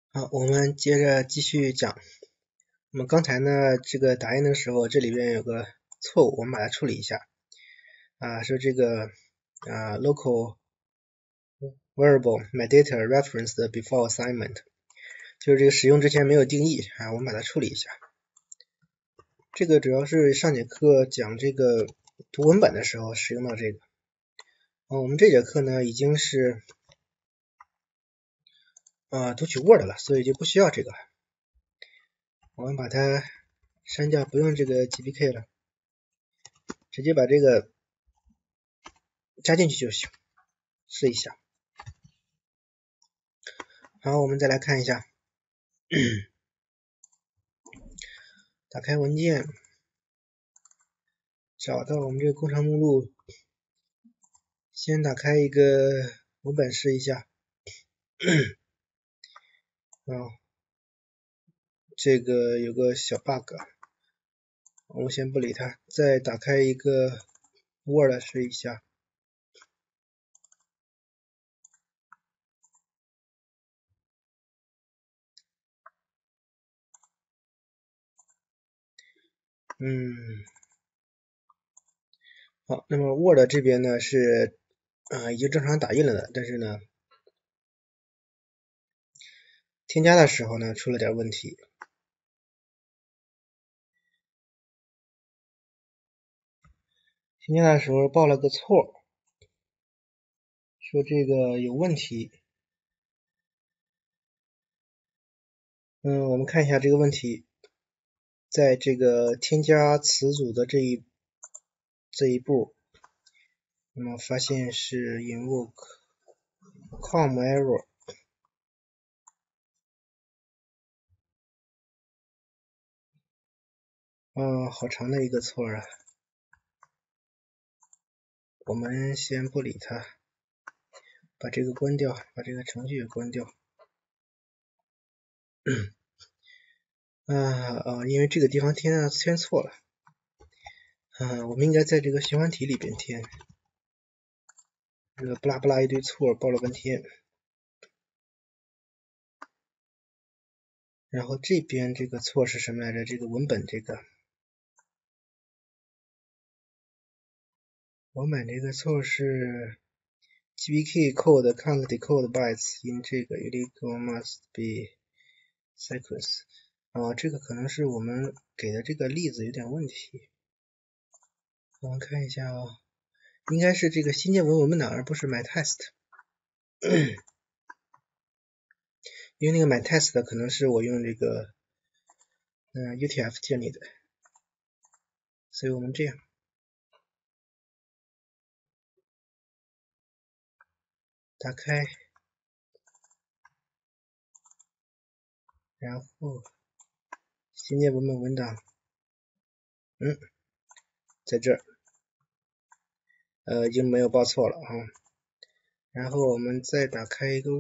好，我们接着继续讲。我们刚才呢，这个打印的时候，这里边有个错误，我们把它处理一下。说这个local variable metadata referenced before assignment， 就是这个使用之前没有定义我们把它处理一下。这个主要是上节课讲这个读文本的时候使用到这个。我们这节课呢已经是读取 Word 了，所以就不需要这个了。我们把它删掉，不用这个 GPK 了，直接把这个加进去就行，试一下。好，我们再来看一下，打开文件，找到我们这个工程目录，先打开一个文本试一下。这个有个小 bug， 我们先不理它，再打开一个 Word 试一下。好，那么 Word 这边呢是已经正常打印了的，但是呢添加的时候呢出了点问题。添加的时候报了个错，说这个有问题。我们看一下这个问题，在这个添加词组的这一步，那么发现是 invoke com error。好长的一个错啊。我们先不理它，把这个关掉，把这个程序也关掉。因为这个地方添错了。我们应该在这个循环体里边添。这个不拉不拉一堆错，报了半天。然后这边这个错是什么来着？这个文本这个。文本这个错是 GPK code can't decode bytes in 这个 illegal must be sequence。这个可能是我们给的这个例子有点问题。我们看一下应该是这个新建文本档，而不是 myTest。因为那个 myTest 可能是我用这个UTF 建立的，所以我们这样打开，然后新建文本文档，在这儿，已经没有报错了然后我们再打开一个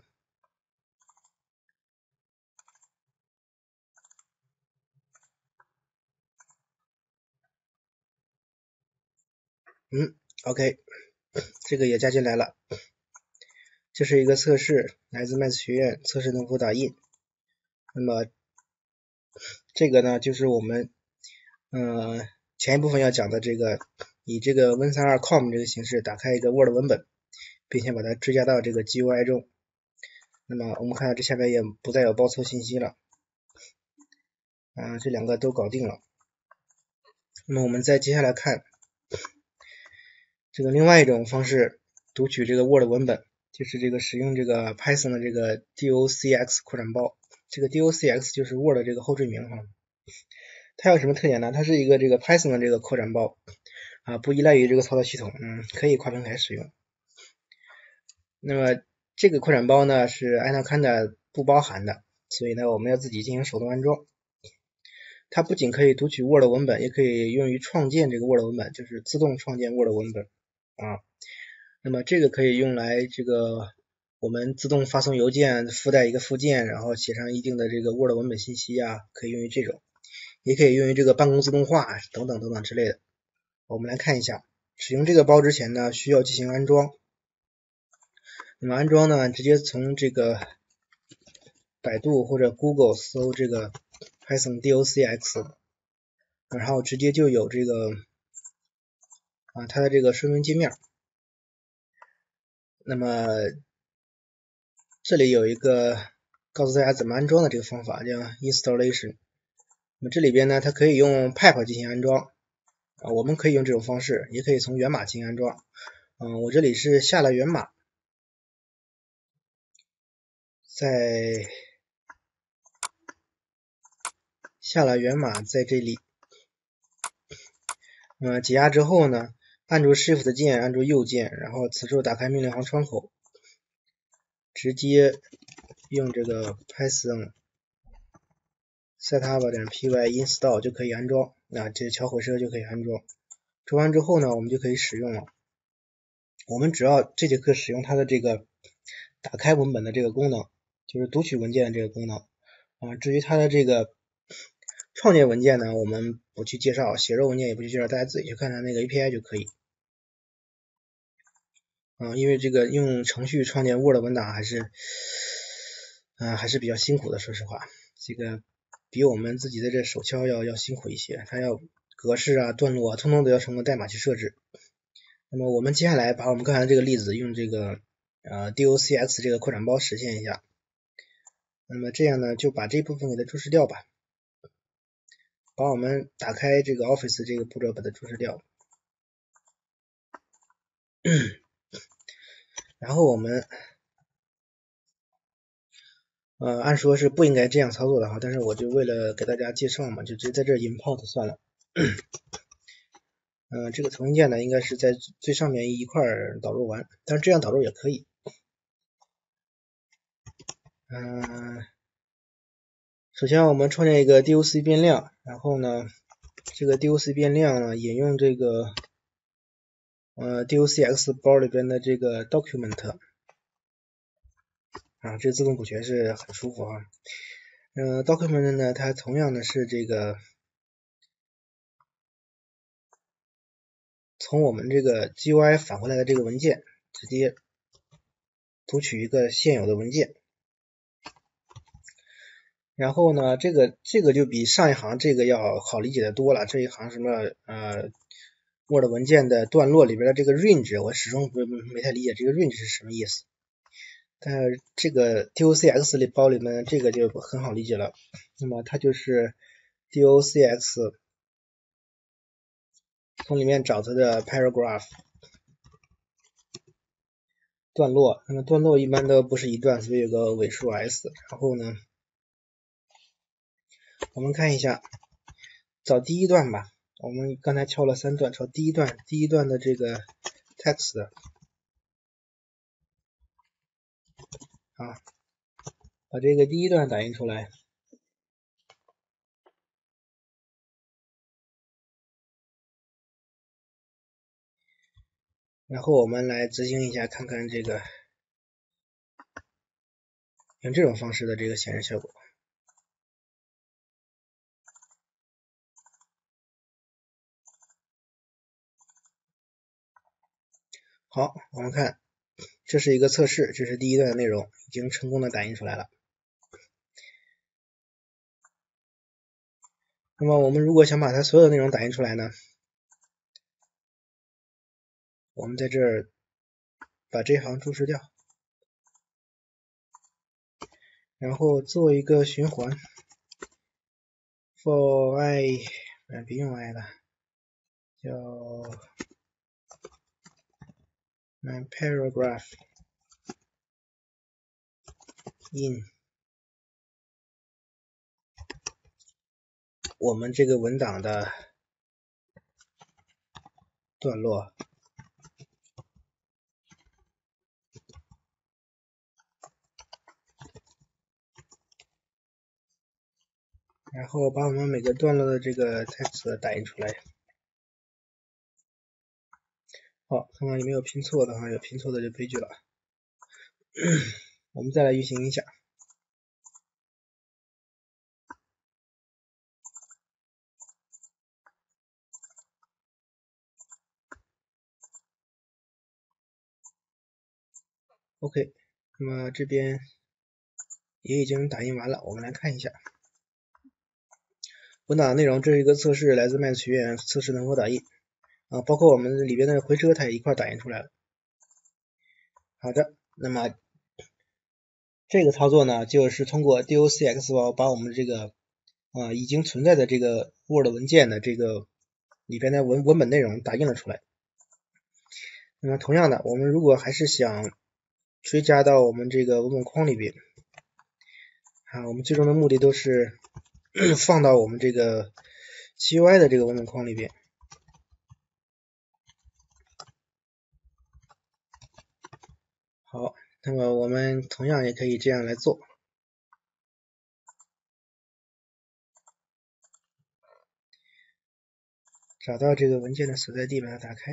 Word，OK， 这个也加进来了。这是一个测试，来自麦斯学院，测试能否打印。那么这个呢，就是我们前一部分要讲的这个，以这个 Win32com 这个形式打开一个 Word 文本，并且把它追加到这个 GUI 中。那么我们看到这下面也不再有报错信息了。这两个都搞定了。那么我们再接下来看这个另外一种方式读取这个 Word 文本，就是这个使用这个 Python 的这个 docx 扩展包。这个 docx 就是 Word 这个后缀名它有什么特点呢？它是一个这个 Python 的这个扩展包不依赖于这个操作系统，可以跨平台使用。那么这个扩展包呢是 Anaconda 不包含的，所以呢我们要自己进行手动安装。它不仅可以读取 Word 文本，也可以用于创建这个 Word 文本，就是自动创建 Word 文本那么这个可以用来这个我们自动发送邮件，附带一个附件，然后写上一定的这个 Word 文本信息可以用于这种，也可以用于这个办公自动化等等等等之类的。我们来看一下，使用这个包之前呢，需要进行安装。那么安装呢，直接从这个百度或者 Google 搜这个 Python docx， 然后直接就有这个它的这个说明界面。那么这里有一个告诉大家怎么安装的这个方法，叫 installation。那么这里边呢，它可以用 pip 进行安装我们可以用这种方式，也可以从源码进行安装。我这里是下了源码，在这里，解压之后呢，按住 Shift 键，按住右键，然后此处打开命令行窗口，直接用这个 Python setup.py install 就可以安装，这个桥火车就可以安装。装完之后呢，我们就可以使用了。我们主要这节课使用它的这个打开文本的这个功能，就是读取文件的这个功能至于它的这个创建文件呢，我们不去介绍，写入文件也不去介绍，大家自己去看它那个 API 就可以。因为这个用程序创建 Word 文档还是比较辛苦的，说实话，这个比我们自己的这手敲要辛苦一些，它要格式段落通通都要通过代码去设置。那么我们接下来把我们刚才这个例子用这个docx 这个扩展包实现一下。那么这样呢，就把这部分给它注释掉吧，把我们打开这个 Office 这个步骤把它注释掉。然后我们按说是不应该这样操作的但是我就为了给大家介绍嘛，就直接在这 import 算了。这个存件呢应该是在最上面一块导入完，但是这样导入也可以。首先我们创建一个 doc 变量，然后呢这个 doc 变量呢引用这个docx 包里边的这个 document这个自动补全是很舒服document 呢它同样的是这个从我们这个 GUI 返回来的这个文件直接读取一个现有的文件，然后呢这个就比上一行这个要好理解的多了。这一行什么Word 文件的段落里边的这个 range 我始终没太理解这个 range 是什么意思，但是这个 docx 里包里面这个就很好理解了。那么它就是 docx 从里面找它的 paragraph 段落，那么段落一般都不是一段，所以有个尾数 s。 然后呢我们看一下找第一段吧，我们刚才敲了3段，找第一段的这个 text 把这个第一段打印出来，然后我们来执行一下，看看这个用这种方式的这个显示效果。好，我们看这是一个测试，这是第一段的内容已经成功的打印出来了。那么我们如果想把它所有的内容打印出来呢，我们在这儿把这行注释掉，然后做一个循环 for i 别用 i 了，叫 my paragraph in 我们这个文档的段落，然后把我们每个段落的这个 text 打印出来。好，看看有没有拼错的有拼错的就悲剧了。我们再来运行一下。OK， 那么这边也已经打印完了，我们来看一下。文档内容，这是一个测试，来自麦学院，测试能否打印啊，包括我们里边的回车，它也一块打印出来了。好的，那么这个操作呢，就是通过 docx 包把我们这个已经存在的这个 Word 文件的这个里边的文本内容打印了出来。那么同样的，我们如果还是想追加到我们这个文本框里边啊，我们最终的目的都是放到我们这个 GUI 的这个文本框里边。好，那么我们同样也可以这样来做。找到这个文件的所在地，把它打开。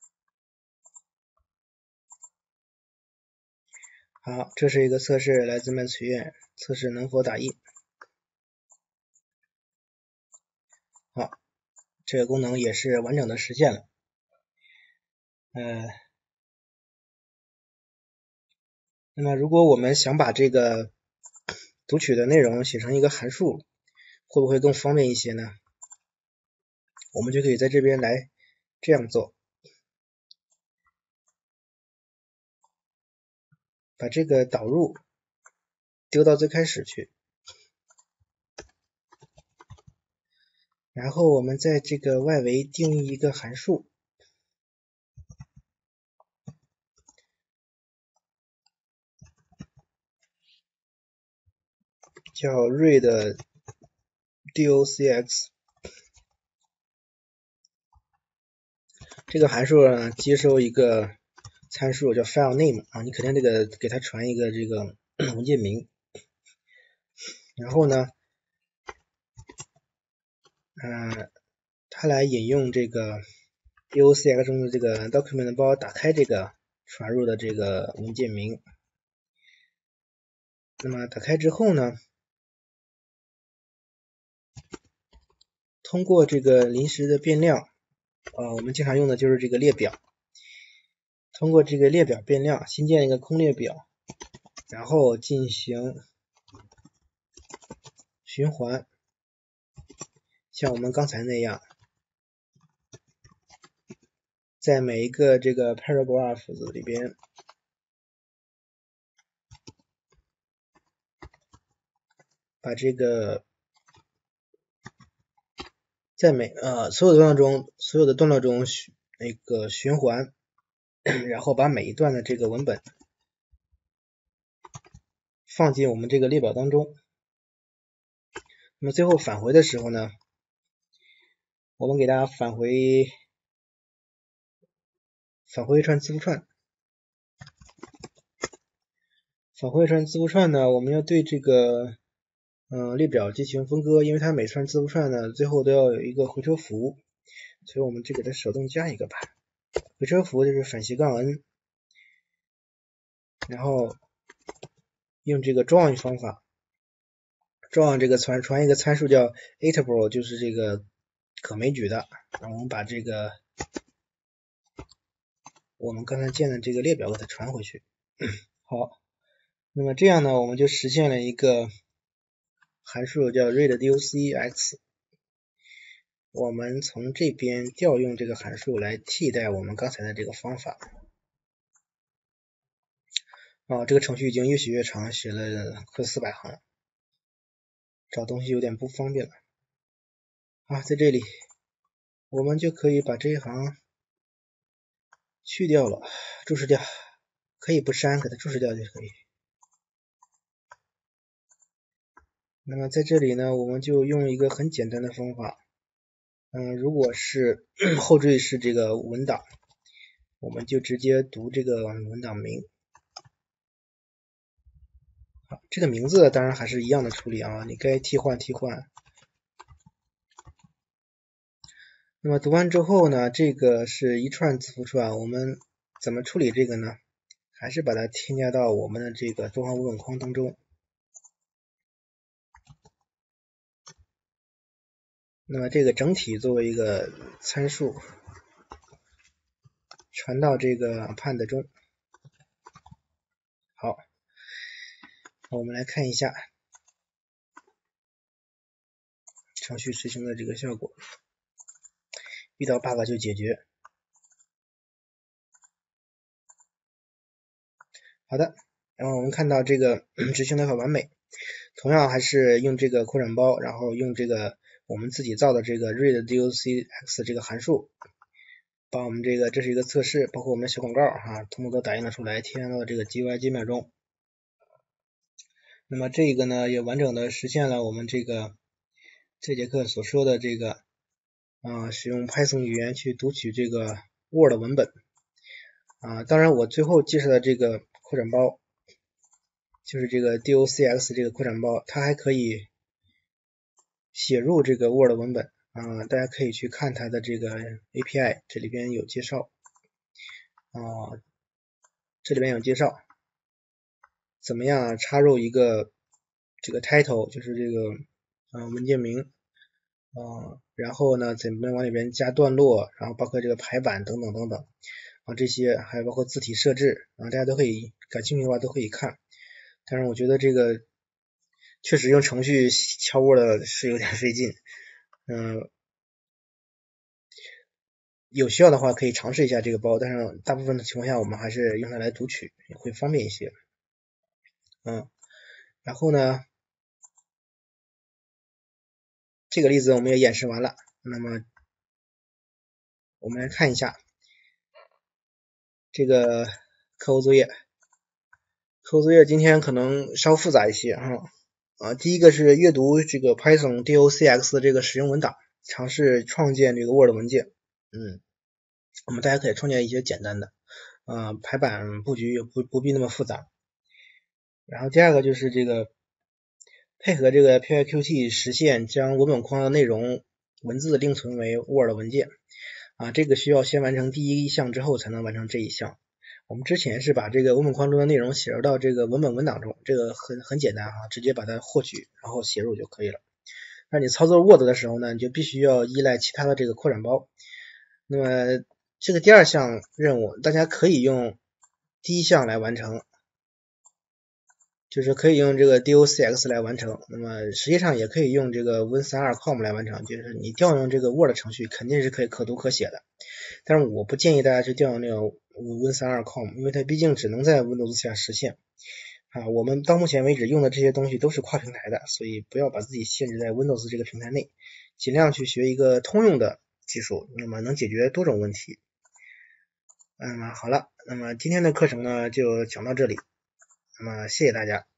好，这是一个测试，来自麦学院，测试能否打印。好，这个功能也是完整的实现了。那么如果我们想把这个读取的内容写成一个函数，会不会更方便一些呢？我们就可以在这边来这样做，把这个导入丢到最开始去，然后我们在这个外围定义一个函数，叫 read docx。这个函数呢接收一个参数叫 file name 啊，你肯定这个给它传一个这个文件名，然后呢，它来引用这个 docx 中的这个 document 包打开这个传入的这个文件名。那么打开之后呢，通过这个临时的变量，我们经常用的就是这个列表。通过这个列表变量新建一个空列表，然后进行循环，像我们刚才那样，在每一个这个 paragraph 里边把这个在所有的段落中那个循环，然后把每一段的这个文本放进我们这个列表当中。那么最后返回的时候呢，我们给大家返回一串字符串。返回一串字符串呢，我们要对这个列表进行分割，因为它每串字符串呢最后都要有一个回车符，所以我们这给它手动加一个吧。回车符就是反斜杠 n， 然后用这个 join 方法 ，join 这个传一个参数叫 iterable， 就是这个可枚举的，然后我们把这个我们刚才建的这个列表给它传回去。好，那么这样呢，我们就实现了一个函数叫 read_docx， 我们从这边调用这个函数来替代我们刚才的这个方法。这个程序已经越写越长，写了快400行，找东西有点不方便了。在这里我们就可以把这一行去掉了，注释掉，可以不删，给它注释掉就可以。那么在这里呢，我们就用一个很简单的方法，如果是后缀是这个文档，我们就直接读这个文档名。好，这个名字当然还是一样的处理啊，你该替换替换。那么读完之后呢，这个是一串字符串，我们怎么处理这个呢？还是把它添加到我们的这个多行文本框当中。那么这个整体作为一个参数传到这个 append 中。好， 我们来看一下程序执行的这个效果，遇到 bug 就解决。好的，然后我们看到这个执行的很完美，同样还是用这个扩展包，然后用这个我们自己造的这个 read_docx 这个函数，把我们这是一个测试，包括我们的小广告通通都打印了出来，贴到这个 GUI 界面中。那么这个呢，也完整的实现了我们这节课所说的这个使用 Python 语言去读取这个 Word 文本当然我最后介绍的这个扩展包就是这个 docx 这个扩展包，它还可以写入这个 Word 文本大家可以去看它的这个 API， 这里边有介绍怎么样插入一个这个 title， 就是这个文件名然后呢怎么往里边加段落，然后包括这个排版等等等等这些还有包括字体设置大家都可以感兴趣的话都可以看。但是我觉得这个确实用程序敲 Word 是有点费劲有需要的话可以尝试一下这个包，但是大部分的情况下我们还是用它来读取会方便一些然后呢这个例子我们也演示完了，那么我们来看一下这个课后作业。课后作业今天可能稍复杂一些第一个是阅读这个 Python docx 的这个使用文档，尝试创建这个 Word 文件我们大家可以创建一些简单的排版布局不必那么复杂。然后第二个就是这个配合这个 pyqt 实现将文本框的内容文字另存为 Word 文件这个需要先完成第一项之后才能完成这一项。我们之前是把这个文本框中的内容写入到这个文本文档中，这个很简单直接把它获取然后写入就可以了。那你操作 Word 的时候呢，你就必须要依赖其他的这个扩展包。那么这个第二项任务大家可以用第一项来完成，就是可以用这个 docx 来完成，那么实际上也可以用这个 win32com 来完成，就是你调用这个 Word 程序肯定是可读可写的，但是我不建议大家去调用那个 win32com， 因为它毕竟只能在 Windows 下实现我们到目前为止用的这些东西都是跨平台的，所以不要把自己限制在 Windows 这个平台内，尽量去学一个通用的技术，那么能解决多种问题。好了，那么今天的课程呢就讲到这里，那么谢谢大家。